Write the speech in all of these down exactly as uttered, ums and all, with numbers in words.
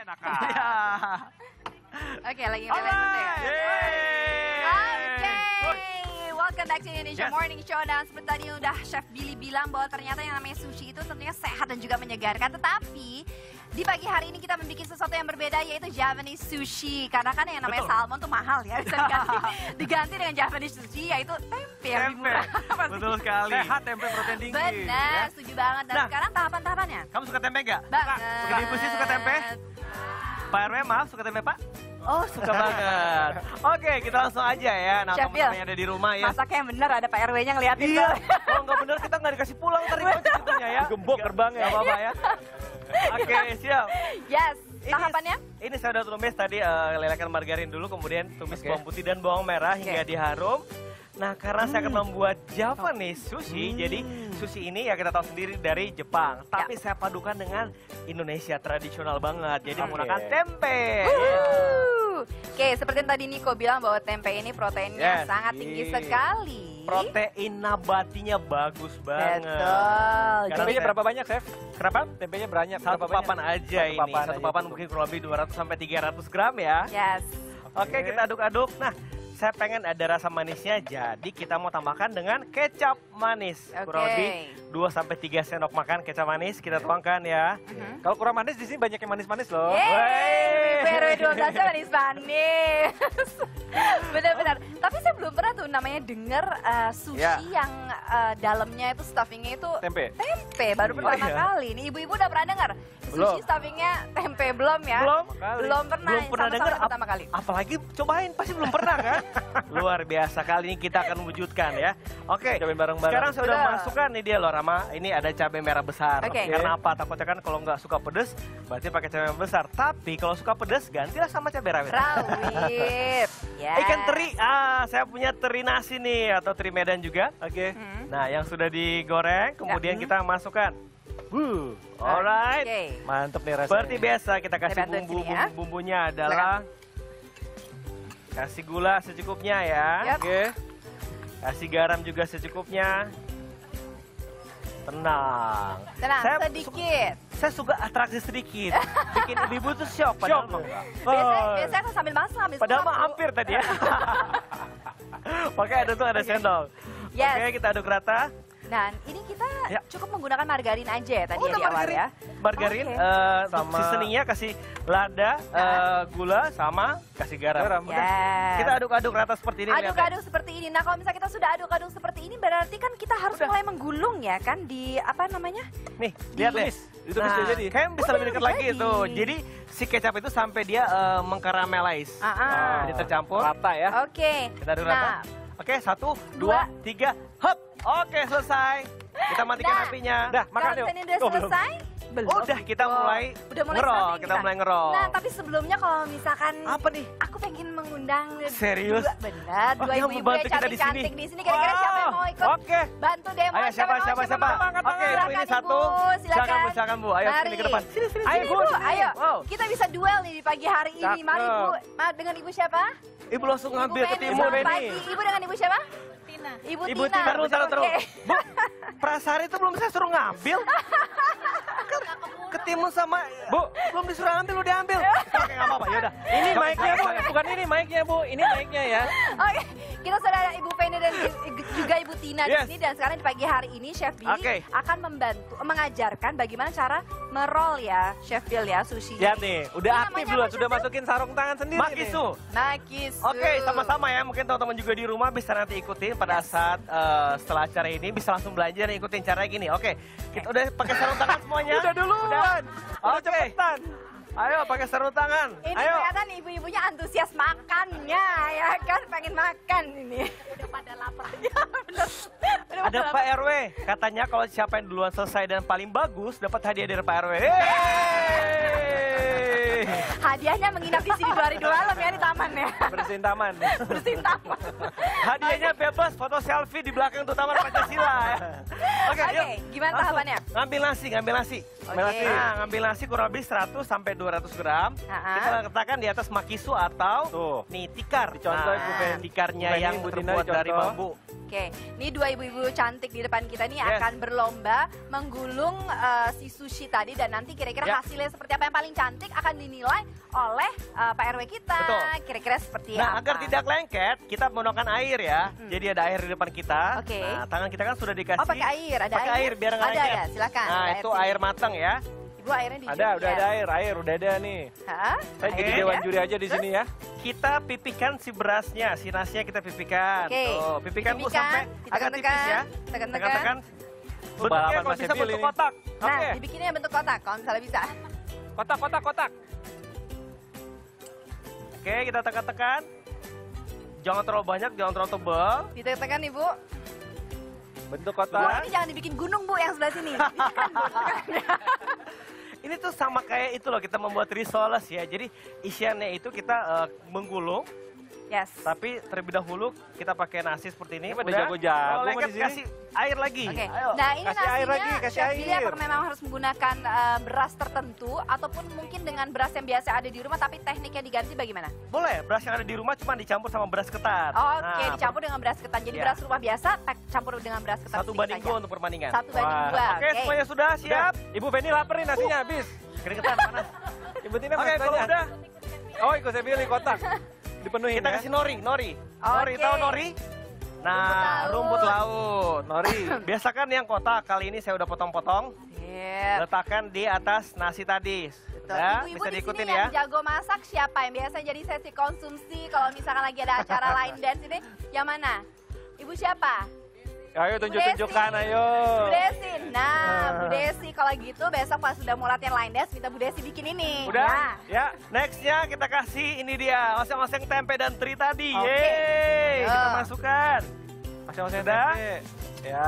enak kan? Oke, lagi ngeliat ya. Oke, welcome back to Indonesia Yes. Morning Show. Dan seperti tadi udah Chef Billy bilang bahwa ternyata yang namanya sushi itu tentunya sehat dan juga menyegarkan. Tetapi di pagi hari ini kita membuat sesuatu yang berbeda, yaitu Japanese sushi. Karena kan yang namanya Betul. salmon tuh mahal ya, bisa diganti, diganti dengan Japanese sushi, yaitu tempe yang lebih murah. Betul sekali. Sehat, tempe protein tinggi. Benar, ya. setuju banget. Dan Nah. sekarang tahapan-tahapannya. Kamu suka tempe nggak? Banget. Suka. Ibu sih suka tempe? Pak R W maaf, suka tempe Pak? Oh, suka banget. Oke, kita langsung aja ya. Nah, Chef teman-teman yang ada di rumah ya. Masaknya yang benar, ada Pak R W-nya ngeliatin. Iya, kalau nggak bener kita nggak dikasih pulang tadi ceritanya ya. Gembok gerbangnya. Nggak apa-apa ya. Oke, siap. Yes, Ini- tahapannya? Ini saya udah tumis tadi, eh, lelekan margarin dulu, kemudian tumis Oke. bawang putih dan bawang merah hingga Oke. diharum. Nah, karena saya akan membuat Japanese sushi, jadi sushi ini ya kita tahu sendiri dari Jepang. Tapi saya padukan dengan Indonesia tradisional banget, jadi Oke. menggunakan tempe. Wuh. Oke, seperti yang tadi Niko bilang bahwa tempe ini proteinnya Yes. sangat tinggi Iya. sekali. Protein nabatinya bagus banget. Betul. Karena Tempenya saya- berapa banyak, Chef? Kenapa? Tempenya banyak. Satu berapa banyak? papan aja Satu ini. papan Satu aja papan cukup. mungkin kurang lebih dua ratus sampai tiga ratus gram ya. Yes. Oke, Oke. kita aduk-aduk. Nah, saya pengen ada rasa manisnya, jadi kita mau tambahkan dengan kecap manis. Kurang Oke. lebih dua sampai tiga sendok makan kecap manis, kita tuangkan ya. Mhm. Kalau kurang manis di sini banyak yang manis-manis loh. Yeay, P R W dua belas manis-manis. Benar-benar. Tapi saya belum pernah tuh namanya denger uh, sushi Ya. yang uh, dalamnya itu stuffingnya itu Tempe. tempe. Baru Oh, pertama iya? kali. Ini ibu-ibu udah pernah dengar Belum. sushi stuffingnya tempe belum ya? Belum? Kali. Belum pernah. Belum pernah sama-sama dengar, ini pertama kali. Apalagi cobain, pasti belum pernah kan? Luar biasa, kali ini kita akan wujudkan ya. Oke, Cobain bareng-bareng. sekarang saya udah Betul. masukkan nih dia loh Rama. Ini ada cabai merah besar. Oke. Karena apa? Takutnya kan kalau nggak suka pedes, berarti pakai cabai merah besar. Tapi kalau suka pedes, gantilah sama cabai rawit. Rawit. Yes. Ikan teri, ah saya punya teri nasi nih, atau teri Medan juga. Oke. Hmm. Nah, yang sudah digoreng, kemudian Ya. kita masukkan. Wuh, Alright. Oke. mantep nih rasanya. Seperti biasa kita kasih Saya bantuin bumbu, sini ya. bumbu bumbunya adalah kasih gula secukupnya ya. Yap. Oke. Kasih garam juga secukupnya. Tenang. Tenang, Saya sedikit. Saya suka atraksi sedikit. Bikin ibu tuh shock padahal Shock. mah enggak. Biasanya, Oh. biasanya aku sambil masak, sambil Padahal mah suap, Bu. hampir tadi ya. Pakai ada tuh ada sendok. Yes. Oke, kita aduk rata. Dan ini kita Ya. cukup menggunakan margarin aja ya tadi Oh, ya di udah awal margarin. ya. Margarin Oke. eh, Sama- sama seasoningnya kasih lada, eh, gula sama kasih garam. Garam. Udah. Yes. Kita aduk-aduk rata seperti ini. lihat ya. Aduk-aduk seperti ini. Nah, kalau misalnya kita sudah aduk-aduk seperti ini, berarti kan kita harus Udah. mulai menggulung ya kan di apa namanya? Nih, lihat deh. Tumis. Itu bisa Nah, jadi. kayaknya bisa Udah, lebih dekat udah lagi jadi. tuh. Jadi si kecap itu sampai dia eh, mengkaramelize. Ah, ah. Jadi tercampur. Rata ya. Oke. Kita aduk rata. Nah, Oke, satu, Dua. dua, tiga, hop. Oke, selesai. Kita matikan Nah. apinya. Dah, makan kalau yuk. misalnya udah Oh, belum. selesai, belum. Udah, kita Oh, mulai udah mulai ngerol. stuffing Kita mulai ngerol. Nah, tapi sebelumnya kalau misalkan Apa nih? aku pengen mengundang Serius? dua, benar, Oh, dua yang ibu-ibu membantu yang kita di sini. cantik-cantik di sini. Kira-kira siapa yang mau ikut? Oke. Bantu demo. Ayo siapa siapa siapa? mau? Oke, ibu Silakan, ini Ibu. satu. Silakan. Silakan Bu, silakan Bu. Ayo Mari. sini ke depan. Sini sini. Ayo, sini. Bu, ayo. Wow. Kita bisa duel nih di pagi hari ini. Mari, Cakep. Bu. Ma, dengan Ibu siapa? Ibu langsung ngambil Ibu ke Penny, timur selamat ini. pagi. Ibu dengan Ibu siapa? Tina. Ibu, Ibu Tina. Tina, taruh taruh taruh. Oke. Bu, Prasari itu belum saya suruh ngambil. Kan ketimun sama Bu, belum disuruh ambil udah ambil. Oke, enggak apa-apa. Ya udah. Ini mic-nya Bu, bukan ini mic-nya Bu, ini mic-nya ya. Oke, kita sudah ada Ibu Penny dan juga Ibu Tina Yes. di sini, dan sekarang di pagi hari ini Chef Billy Oke. akan membantu mengajarkan bagaimana cara merol ya Chef Bill ya sushi. Lihat nih, udah Ini aktif namanya duluan, apa, sudah Chef? masukin sarung tangan sendiri Makisu. nih. Nakis. Oke, sama-sama ya. Mungkin teman-teman juga di rumah bisa nanti ikutin pada saat eh, setelah acara ini bisa langsung belajar dan ikutin cara gini. Oke, kita udah pakai sarung tangan semuanya. Udah duluan. Udah Oke. cepetan. Ayo pakai sarung tangan. Ini Ayo. kelihatan ibu-ibunya antusias makannya ya kan, pengen makan ini. Udah pada lapar. Ya bener. Udah Ada pada Pak R W, katanya kalau siapa yang duluan selesai dan paling bagus dapat hadiah dari Pak R W. Yeay! Hadiahnya menginap di sini dua hari dua malam ya di taman ya. Bersihin taman. Bersihin taman. Hadiahnya bebas, foto selfie di belakang tuh Taman Pancasila ya. Oke, Oke, yuk. gimana Langsung. tahapannya? Ngambil nasi, ngambil nasi. Oke. Nasi. Nah, ngambil nasi kurang lebih seratus sampai dua ratus gram. Ha-ha. Kita letakkan di atas makisu atau Tuh. nih tikar. Dicontoh, Nah, Bu Fen. tikarnya Bu Fen, yang Bu Tina terbuat dari dicontoh. bambu. Oke, ini dua ibu-ibu cantik di depan kita nih Yes. akan berlomba menggulung eh, si sushi tadi dan nanti kira-kira Ya. hasilnya seperti apa yang paling cantik akan dinilai oleh eh, Pak R W kita. Betul. Kira-kira seperti Nah, apa? agar tidak lengket, kita menggunakan air ya. Mm-mm. Jadi ada air di depan kita. Oke. Nah, tangan kita kan sudah dikasih. Oh, pakai air, ada Pakai airnya? air biar nggak Ada lengket. ya, silakan. Nah, Ada itu sini. air matang ya. Ibu airnya di Ada, udah ada air, air udah ada nih. Hah? Saya jadi Airnya dewan ada? juri aja di sini ya. Kita pipihkan si berasnya, si nasinya kita pipihkan. Oke. Tuh, pipihkan Bu Dipipihkan, sampai agak tipis ya. Tekan-tekan. Tekan-tekan. Bentuknya Balapan kalau Mas bisa Ebil bentuk ini. kotak. Nah, Oke. dibikinnya bentuk kotak kalau misalnya bisa. Kotak, kotak, kotak. Oke, kita tekan-tekan. Jangan terlalu banyak, jangan terlalu tebal. Ditekan Ibu. Bentuk Bu, kotak. ini jangan dibikin gunung Bu yang sebelah sini. Ditekan, Bu. Ini tuh sama kayak itu loh, kita membuat risoles ya. Jadi isiannya itu kita eh, menggulung, Yes. tapi terlebih dahulu kita pakai nasi seperti ini. Ini pada Udah, jago-jago kalau mah lengket di sini. kasih air lagi. Oke. Ayo. Nah, ini Kasih air nasinya lagi, kasih Chef Billy air. apakah memang harus menggunakan eh, beras tertentu ataupun mungkin dengan beras yang biasa ada di rumah tapi tekniknya diganti bagaimana? Boleh, beras yang ada di rumah cuma dicampur sama beras ketan. Oke, Nah, dicampur dengan beras ketan. Jadi Ya. beras rumah biasa tak campur dengan beras ketan. Satu sedikit banding saja. dua untuk perbandingan. Satu banding Wah. dua. Oke, semuanya sudah siap? Ibu Penny lapar nih nasinya habis. Keringetan panas. Ibu Tina Oke, kalau nasinya. udah Oh, ikut saya pilih kotak. Dipenuhin kita ya. kasih nori, nori. Nori, Oke. tahu nori? Nah, Rumput rumput laut. Nori. Biasakan yang kotak, kali ini saya udah potong-potong. Iya. Letakkan di atas nasi tadi. Betul. Ya, Ibu-ibu bisa di diikutin sini ya. yang jago masak siapa? Yang biasa jadi sesi konsumsi kalau misalkan lagi ada acara lain dance ini, yang mana? Ibu siapa? Ayo tunjuk-tunjukkan, Desi. ayo. Bu Desi. Nah, Bu Desi kalau gitu besok pas sudah mau latihan line dance, minta Bu Desi bikin ini. Udah? Nah, Ya, Nextnya kita kasih ini dia, oseng-oseng tempe dan teri tadi. Oke. Yeay, kita Ya. masukkan. masing-masing Udah? tempe. Ya.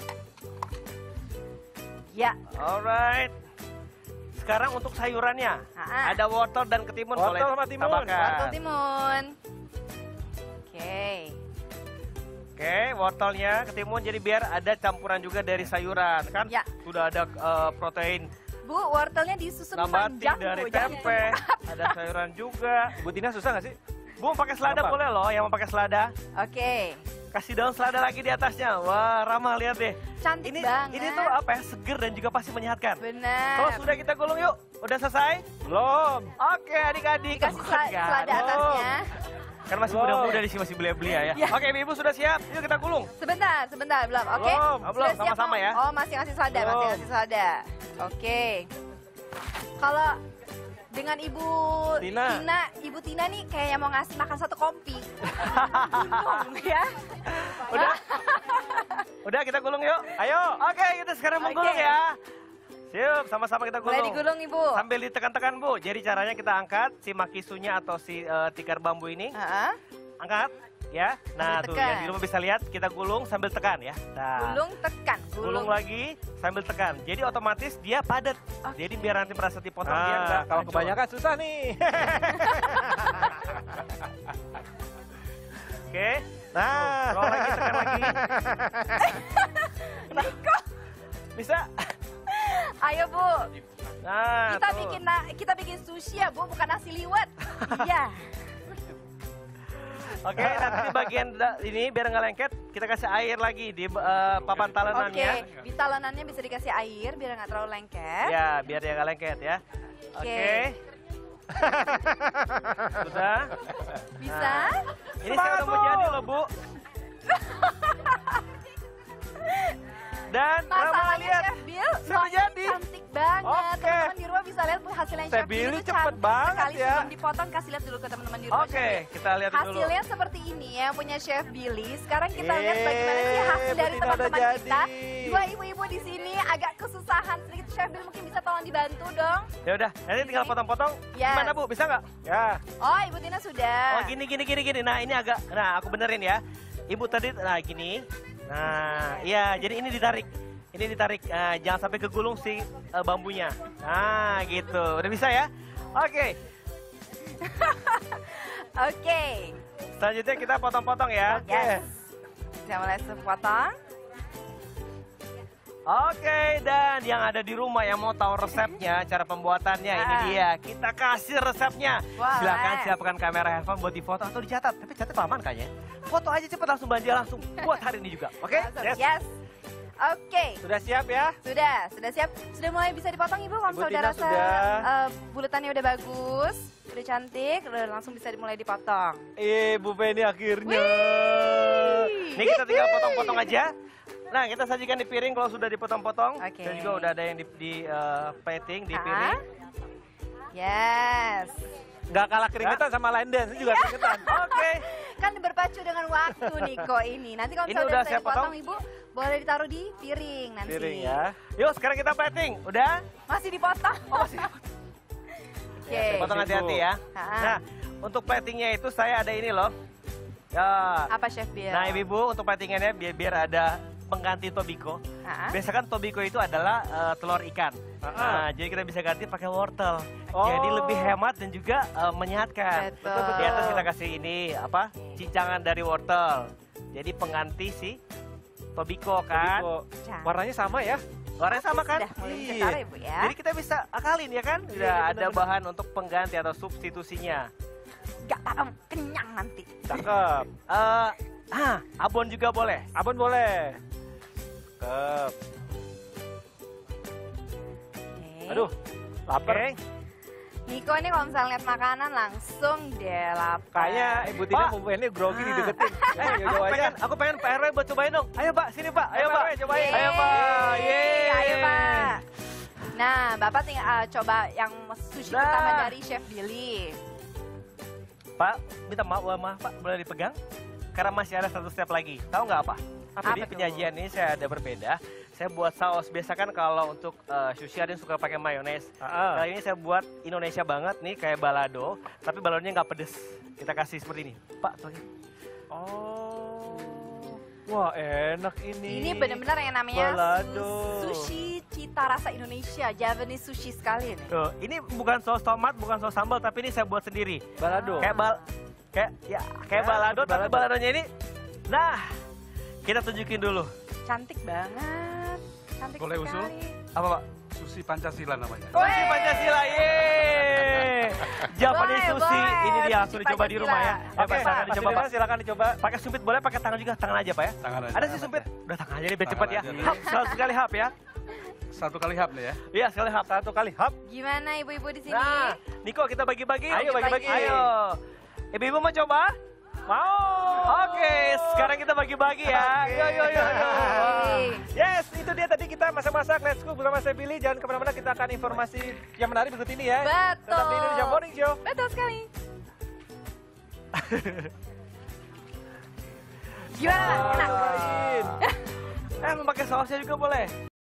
ya. Alright. Sekarang untuk sayurannya. Ah. Ada wortel dan ketimun. Wortel boleh sama timun. tambahkan. Wortel timun. Oke. Oke, wortelnya, ketimun, jadi biar ada campuran juga dari sayuran. Kan Ya. sudah ada eh, protein Bu, wortelnya disusun nambati panjang dari Bu. jangan tempe. Ada sayuran juga. Ibu Tina susah nggak sih? Bu, mau pakai selada Gampang. boleh loh, yang mau pakai selada. Oke. Kasih daun selada lagi di atasnya. Wah, ramah, lihat deh. Cantik Ini banget. ini tuh apa ya, seger dan juga pasti menyehatkan. Benar. Kalau sudah kita gulung yuk, udah selesai? Belum. Oke, adik-adik. Dikasih Oh, sel- enggak. selada Oh. atasnya. Kan masih Belum. muda-muda di sini, masih belia-belia ya. Ya. Oke, ibu sudah siap. Yuk kita gulung. Sebentar, sebentar, belum. Oke. Belum. Oh, belum, Sudah siap, sama-sama Om? ya. Oh, masih ngasih selada, masih Belum. ngasih selada. Oke. Kalau dengan Ibu Tina. Tina, Ibu Tina nih kayak mau ngasih makan satu kopi. Bingung ya. Udah? Udah kita gulung yuk. Ayo. Oke, kita sekarang Oke. menggulung ya. Siap, sama-sama kita Mulai gulung. digulung, Ibu. Sambil ditekan-tekan, Bu. Jadi caranya kita angkat si makisunya atau si eh, tikar bambu ini. Heeh. Angkat, ya. Nah, Sambil tuh tekan. yang di rumah bisa lihat, kita gulung sambil tekan ya. Nah, Gulung tekan, gulung lagi sambil tekan. Jadi otomatis dia padat. Oke. Jadi biar nanti merasa dipotong dia Nah, enggak kalau hancur. kebanyakan susah nih. Oke. Nah. Roll lagi, tekan lagi. Bisa? Ayo, Bu. Nah, Kita tuh. bikin na- kita bikin sushi ya, Bu, bukan nasi liwet. Iya. Oke, nanti di bagian da- ini biar nggak lengket, kita kasih air lagi di eh, papan Oke, talenannya. di talenannya bisa dikasih air biar nggak terlalu lengket. Ya, biar dia nggak lengket ya. Oke. Oke. Sudah. Bisa? Ini saya udah mau jadi loh, Bu. Dan Rama Masalahnya lihat. Chef Bill Sudah looknya jadi. cantik banget. Oke. Teman-teman di rumah bisa lihat hasilnya Chef Chef Bill Billy itu cepet cantik banget sekali. ya. Sebelum dipotong kasih lihat dulu ke teman-teman di rumah. Oke, Chef Bill. kita lihat dulu. Hasilnya seperti ini ya punya Chef Billy. Sekarang kita lihat Yeay, bagaimana sih hasil dari Betina udah teman-teman jadi. kita. Dua ibu-ibu di sini agak kesusahan sedikit. Chef Bill mungkin bisa tolong dibantu dong. Ya udah, nanti tinggal potong-potong. Yes. Gimana, Bu? Bisa nggak? Ya. Oh, Ibu Tina sudah. Oh, gini gini gini gini. Nah, ini agak nah aku benerin ya. Ibu tadi nah gini. Nah, iya, jadi ini ditarik. Ini ditarik, eh, jangan sampai kegulung si eh, bambunya. Nah, gitu. Udah bisa ya? Oke. Oke. Selanjutnya kita potong-potong ya. Yes. Kita mulai sepotong. Oke, dan yang ada di rumah yang mau tahu resepnya, cara pembuatannya, ini Ah. dia. Kita kasih resepnya. Boleh. Silakan siapkan kamera handphone buat difoto atau dicatat. Tapi catat aman kayaknya. Foto aja cepet langsung belanja langsung buat hari ini juga. Oke? Langsung, Yes. Yes. Oke. Sudah siap ya? Sudah, sudah siap. Sudah mulai bisa dipotong Ibu kalau Ibu sudah Tina rasa sudah. eh, bulatannya udah bagus, udah cantik, udah langsung bisa mulai dipotong. Eh, Bu Penny akhirnya. Ini kita tinggal potong-potong aja. Nah, kita sajikan di piring kalau sudah dipotong-potong. Oke. Dan juga udah ada yang di, di eh, plating di Ah. piring. Yes. Nggak kalah keringetan sama line dance, ini juga keringetan. Oke. Kan berpacu dengan waktu Niko ini. Nanti kalau Ini misalnya udah udah saya dipotong potong. Ibu, boleh ditaruh di piring nanti. Piring ya. Yuk, sekarang kita plating. Udah? Masih dipotong. Oh, masih. Oke. Potong hati-hati ya. Ah. Nah, untuk platingnya itu saya ada ini loh. Ya. Apa Chef Bill? Nah, ibu-ibu untuk platingannya biar, biar ada pengganti tobiko. Ah. Biasa kan tobiko itu adalah eh, telur ikan. Ah. Nah, jadi kita bisa ganti pakai wortel. Oh. Jadi lebih hemat dan juga eh, menyehatkan. Betul. Di atas kita kasih ini apa? Cincangan dari wortel. Jadi pengganti si tobiko kan. Tobiko. Cantik. Warnanya sama ya? Warnanya sama kan? Sudah mulai Iya. ketara Ibu ya. Jadi kita bisa akalin ya kan? Udah Iya, ada benar-benar. bahan untuk pengganti atau substitusinya. Gak apa kenyang nanti. Cakep. Eh, ah, abon juga boleh. Abon boleh. Cakep. Oke. Aduh, lapar. Oke. Niko ini kalau misalnya lihat makanan langsung deh lapar. Kayaknya Ibu Tina Pak. Bu Penny grogi Ah. dideketin. Eh, Eh, aku jauh aja. pengen, aku pengen Pak R W buat cobain dong. Ayo Pak, sini Pak. Ayo Ayo, Pak. Pak R W, cobain. Ayo Pak. Yeay. Ayo Pak. Nah, Bapak tinggal ah, coba yang sushi Nah. pertama dari Chef Billy. Pak, minta maaf, wah, maaf Pak, boleh dipegang? Karena masih ada satu step lagi. Tahu nggak apa? Apa Jadi tuh? penyajian ini saya ada berbeda. Saya buat saus. Biasa kan kalau untuk eh, sushi ada yang suka pakai mayones. Ah. Kali ini saya buat Indonesia banget nih, kayak balado. Tapi baladonya nggak pedes. Kita kasih seperti ini. Pak, tuh. Oh. Wah, enak ini. Ini benar-benar yang namanya Balado. su- sushi cita rasa Indonesia, Javanese sushi sekali nih. Tuh, ini bukan saus tomat, bukan saus sambal, tapi ini saya buat sendiri. balado. Kayak bal, kayak ya kayak Ya, balado, seperti tapi balado. baladonya ini. Nah, kita tunjukin dulu. Cantik banget. Cantik Boleh sekali. usul? Apa Pak? Susi Pancasila namanya. Sushi Pancasila, yeay! Japanese Boleh, sushi, boleh. ini dia langsung Sushi dicoba di rumah ya. Pancasila. Ya, Pak, Oke, silakan Mas dicoba Pak. Tina, silakan dicoba. Pakai sumpit boleh, pakai tangan juga, tangan aja Pak ya. Tangan aja. Ada sih tangan sumpit, aja. udah tangan aja nih biar Tangan cepat ya. aja. Hap, selalu sekali hap ya. Satu kali hap nih ya. Iya, sekali hap. Satu kali hap. Gimana ibu-ibu di sini? Nah, Niko kita bagi-bagi. Ayo bagi-bagi. Ayo. Ibu-ibu mau coba? Mau. Oke, sekarang kita bagi-bagi ya. Oke. Yo yo yo yo. Yes, itu dia tadi kita masak-masak. Let's go bersama saya Billy. Jangan kemana-mana, kita akan informasi yang menarik berikut ini ya. Betul. Tetap di Indonesia Morning Show. Betul sekali. Gimana? Enak? Cobain. Eh, mau pakai sausnya juga boleh.